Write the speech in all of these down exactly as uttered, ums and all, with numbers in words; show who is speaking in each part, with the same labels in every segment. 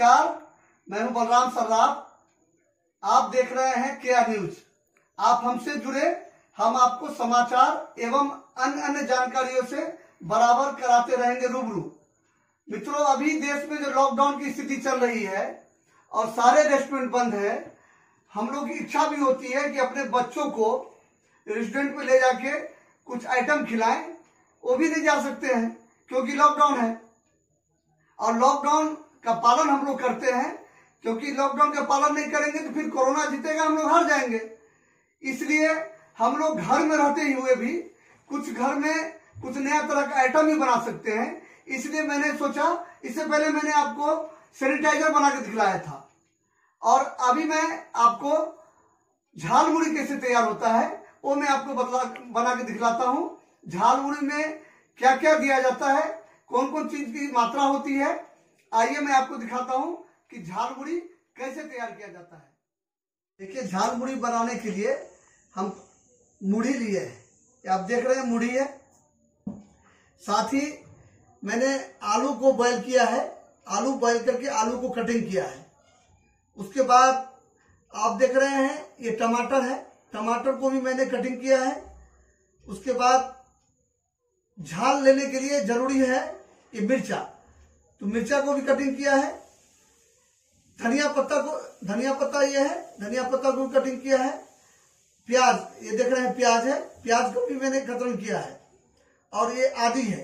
Speaker 1: नमस्कार, मैं हूं बलराम सर्राफ। आप देख रहे हैं केआर न्यूज। आप हमसे जुड़े, हम आपको समाचार एवं अन्य अन्य जानकारियों से बराबर कराते रहेंगे रूबरू। मित्रों, अभी देश में जो लॉकडाउन की स्थिति चल रही है और सारे रेस्टोरेंट बंद है, हम लोग की इच्छा भी होती है कि अपने बच्चों को रेस्टोरेंट में ले जाके कुछ आइटम खिलाएं। वो भी नहीं जा सकते हैं क्योंकि लॉकडाउन है। और लॉकडाउन का पालन हम लोग करते हैं, क्योंकि लॉकडाउन का पालन नहीं करेंगे तो फिर कोरोना जीतेगा, हम लोग हार जाएंगे। इसलिए हम लोग घर में रहते हुए भी कुछ घर में कुछ नया तरह का आइटम भी बना सकते हैं। इसलिए मैंने सोचा, इससे पहले मैंने आपको सैनिटाइजर बना के दिखलाया था, और अभी मैं आपको झाल मुड़ी कैसे तैयार होता है वो मैं आपको बदला बना के दिखलाता हूँ। झाल मुड़ी में क्या क्या दिया जाता है, कौन कौन चीज की मात्रा होती है, आइए मैं आपको दिखाता हूँ कि झाल मुड़ी कैसे तैयार किया जाता है। देखिए, झाल मुड़ी बनाने के लिए हम मुड़ी लिए हैं, आप देख रहे हैं मुड़ी है। साथ ही मैंने आलू को बॉयल किया है, आलू बॉयल करके आलू को कटिंग किया है। उसके बाद आप देख रहे हैं ये टमाटर है, टमाटर को भी मैंने कटिंग किया है। उसके बाद झाल लेने के लिए जरूरी है ये मिर्चा, तो मिर्चा को भी कटिंग किया है। धनिया पत्ता को धनिया पत्ता ये है, धनिया पत्ता को भी कटिंग किया है। प्याज, ये देख रहे हैं प्याज है, प्याज को भी मैंने कटिंग किया है। और ये आदि है।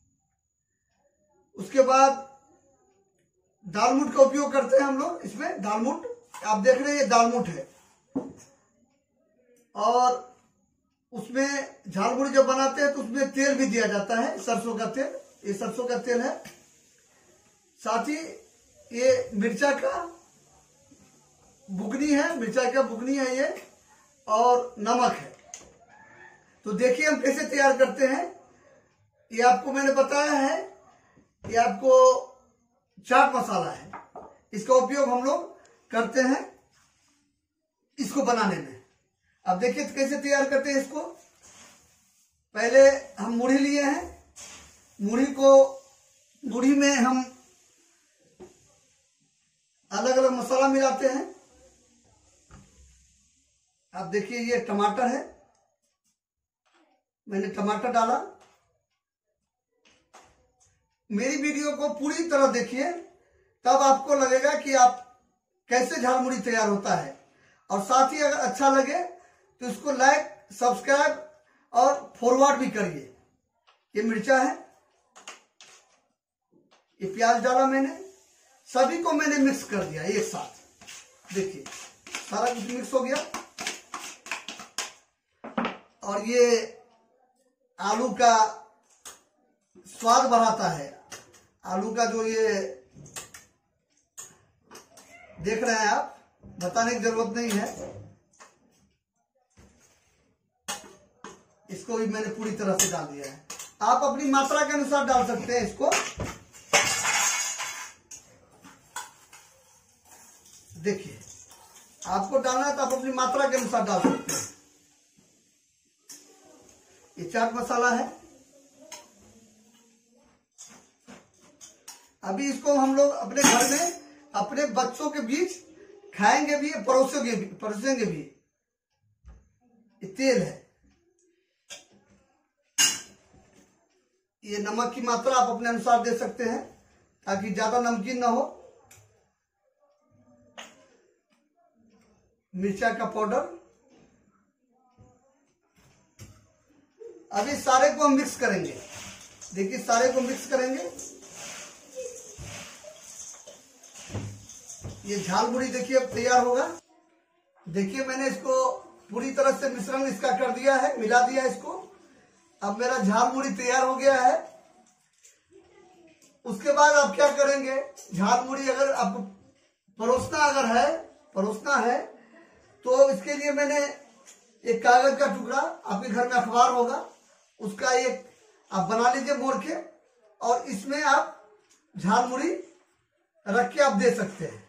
Speaker 1: उसके बाद दालमूट का उपयोग करते हैं हम लोग इसमें। दालमूट आप देख रहे हैं, ये दालमूट है। और उसमें झाल मुड़ी जब बनाते हैं तो उसमें तेल भी दिया जाता है, सरसों का तेल, ये सरसों का तेल है। साथ ही ये मिर्चा का बुकनी है, मिर्चा का बुकनी है ये, और नमक है। तो देखिए हम कैसे तैयार करते हैं। ये आपको मैंने बताया है, ये आपको चाट मसाला है, इसका उपयोग हम लोग करते हैं इसको बनाने में। अब देखिए तो कैसे तैयार करते हैं इसको। पहले हम मुड़ी लिए हैं, मुड़ी को मुड़ी में हम अलग अलग मसाला मिलाते हैं। आप देखिए ये टमाटर है, मैंने टमाटर डाला। मेरी वीडियो को पूरी तरह देखिए, तब आपको लगेगा कि आप कैसे झाल मुड़ी तैयार होता है। और साथ ही अगर अच्छा लगे तो इसको लाइक, सब्सक्राइब और फॉरवर्ड भी करिए। ये मिर्चा है, ये प्याज डाला मैंने, सभी को मैंने मिक्स कर दिया एक साथ। देखिए सारा कुछ मिक्स हो गया। और ये आलू का स्वाद बढ़ाता है। आलू का जो ये देख रहे हैं आप, बताने की जरूरत नहीं है। इसको भी मैंने पूरी तरह से डाल दिया है। आप अपनी मात्रा के अनुसार डाल सकते हैं इसको। देखिए, आपको डालना है तो आप अपनी मात्रा के अनुसार डाल सकते हैं। ये चाट मसाला है। अभी इसको हम लोग अपने घर में अपने बच्चों के बीच खाएंगे भी, परोसेंगे भी परोसेंगे भी। ये तेल है। ये नमक की मात्रा आप अपने अनुसार दे सकते हैं ताकि ज्यादा नमकीन ना हो। मिर्चा का पाउडर। अभी सारे को हम मिक्स करेंगे। देखिए सारे को मिक्स करेंगे। ये झाल मुड़ी देखिए अब तैयार होगा। देखिए मैंने इसको पूरी तरह से मिश्रण इसका कर दिया है, मिला दिया इसको। अब मेरा झाल मुड़ी तैयार हो गया है। उसके बाद आप क्या करेंगे, झाल मुड़ी अगर आपको परोसना अगर है परोसना है तो इसके लिए मैंने एक कागज का टुकड़ा, आपके घर में अखबार होगा, उसका एक आप बना लीजिए मोड़ के, और इसमें आप झाल मुड़ी रख के आप दे सकते हैं।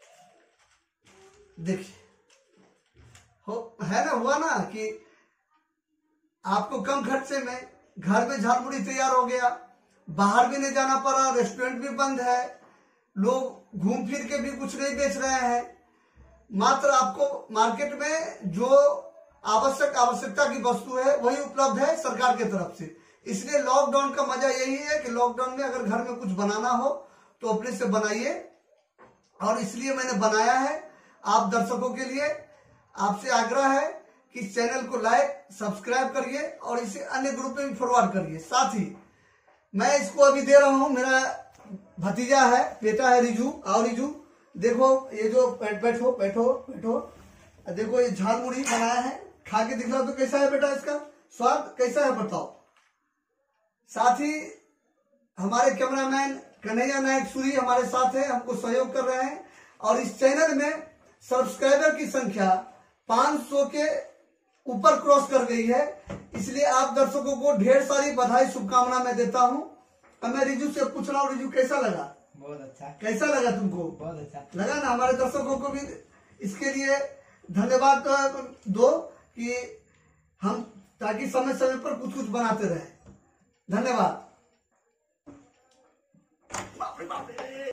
Speaker 1: देखिए हो है ना, हुआ ना कि आपको कम खर्चे में घर में झाल मुड़ी तैयार हो गया। बाहर भी नहीं जाना पड़ा, रेस्टोरेंट भी बंद है, लोग घूम फिर के भी कुछ नहीं बेच रहे हैं। मात्र आपको मार्केट में जो आवश्यक आवश्यकता की वस्तु है वही उपलब्ध है सरकार की तरफ से। इसलिए लॉकडाउन का मजा यही है कि लॉकडाउन में अगर घर में कुछ बनाना हो तो अपने से बनाइए, और इसलिए मैंने बनाया है आप दर्शकों के लिए। आपसे आग्रह है कि इस चैनल को लाइक सब्सक्राइब करिए और इसे अन्य ग्रुप में भी फॉरवर्ड करिए। साथ ही मैं इसको अभी दे रहा हूं, मेरा भतीजा है, बेटा है रिजू। आओ रिजू, देखो ये जो बैठो बैठो बैठो, देखो ये झाल मुड़ी बनाया है, खा के दिखला तो कैसा है बेटा, इसका स्वाद कैसा है बताओ। साथ ही हमारे कैमरामैन कन्हैया नायक सूरी हमारे साथ है, हमको सहयोग कर रहे हैं। और इस चैनल में सब्सक्राइबर की संख्या पाँच सौ के ऊपर क्रॉस कर गई है, इसलिए आप दर्शकों को ढेर सारी बधाई शुभकामना मैं देता हूं। अब मैं रिजू से पूछ रहा हूँ, रिजू कैसा लगा?
Speaker 2: बहुत अच्छा।
Speaker 1: कैसा लगा तुमको?
Speaker 2: बहुत अच्छा
Speaker 1: लगा ना? हमारे दर्शकों को भी इसके लिए धन्यवाद दो कि हम ताकि समय समय पर कुछ कुछ बनाते रहे। धन्यवाद।